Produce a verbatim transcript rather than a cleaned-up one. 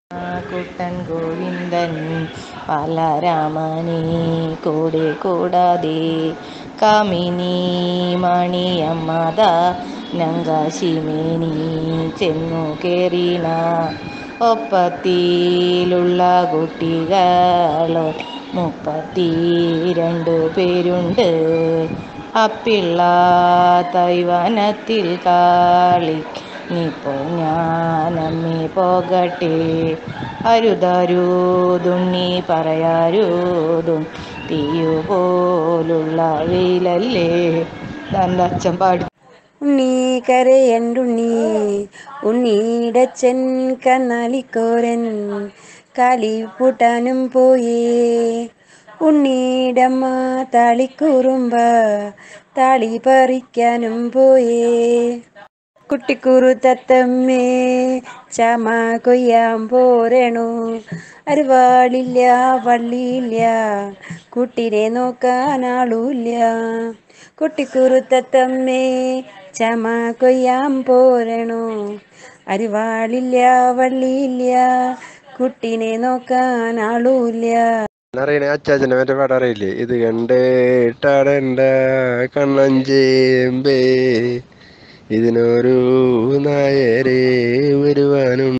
കുട്ടൻ ഗോവിന്ദൻ ബാലരാമനെ കൂടെ കൂടാതെ കാമിനി മണിയമ്മദ നങ്കാശിമേനി ചെന്നു കേറിന ഒപ്പത്തിലുള്ള കുട്ടികളോ മുപ്പത്തി രണ്ടു പേരുണ്ട്. അപ്പിള്ള തൈവനത്തിൽ കാളി ഇപ്പോൾ ഞാനമ്മേ പോകട്ടെ. അരുതരുതുണ്ണി പറയാരുതും തീയുപോലുള്ള വെയിലല്ലേ. തൻ്റെ അച്ഛൻ പാടി. ഉണ്ണി കരയണ്ടുണ്ണി ഉണ്ണിയുടച്ഛൻ കന്നാലിക്കോരൻ കാലിപ്പൂട്ടാനും പോയേ. ഉണ്ണിയുടമ്മ താളിക്കുറുമ്പ താളി പറിക്കാനും പോയേ. കുട്ടിക്കുറു തത്തമ്മേ ചാമ കൊയ്യാൻ പോരണു. അരുവാളില്ല വള്ളിയില്ല കുട്ടിനെ നോക്കാൻ ആളുമില്ല. കുട്ടിക്കുറു തത്തമ്മേ ചാമ കൊയ്യാൻ പോരണു. അരുവാളില്ല വള്ളിയില്ല കുട്ടിനെ നോക്കാൻ ആളുമില്ല. അറിയണേ അച്ചാച്ചൻ്റെ മറ്റേ പാട്ട് അറിയില്ലേ? ഇത് കണ്ടേട്ടാടണ്ട കണ്ണഞ്ചേമ്പേ ഇതിനൊരു നായരെ വരുവാനും